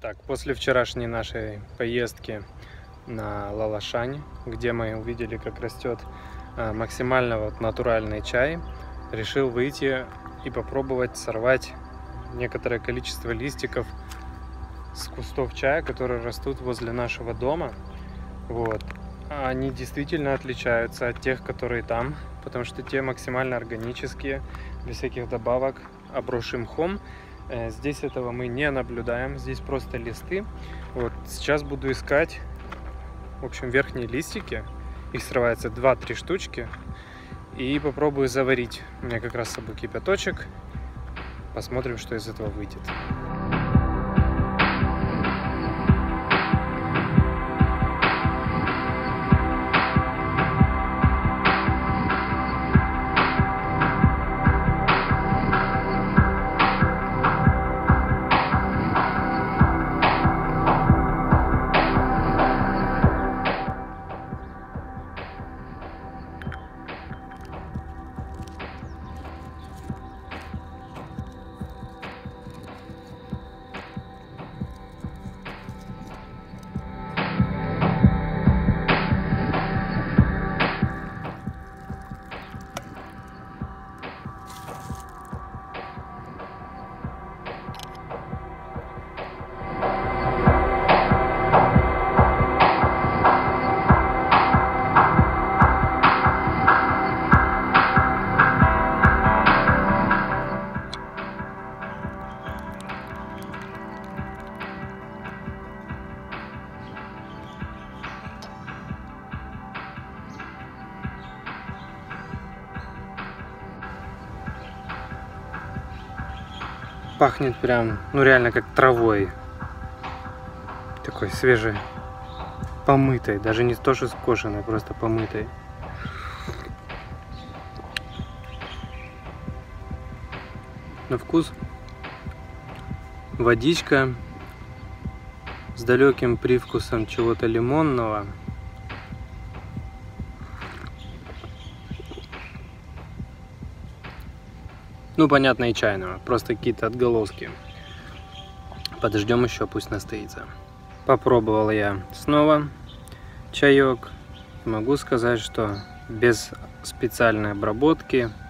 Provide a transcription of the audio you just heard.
Так, после вчерашней нашей поездки на Лалашань, где мы увидели, как растет максимально натуральный чай, решил выйти и попробовать сорвать некоторое количество листиков с кустов чая, которые растут возле нашего дома. Вот. Они действительно отличаются от тех, которые там, потому что те максимально органические, без всяких добавок, обросшие мхом. Здесь этого мы не наблюдаем, здесь просто листы. Вот сейчас буду искать, в общем, верхние листики. Их срывается 2-3 штучки. И попробую заварить. У меня как раз с собой кипяточек. Посмотрим, что из этого выйдет. Пахнет прям, ну реально как травой. Такой свежей, помытой. Даже не то, что скошенной, а просто помытой. На вкус водичка с далеким привкусом чего-то лимонного. Ну, понятно, и чайного, просто какие-то отголоски. Подождем еще, пусть настоится. Попробовал я снова чаек. Могу сказать, что без специальной обработки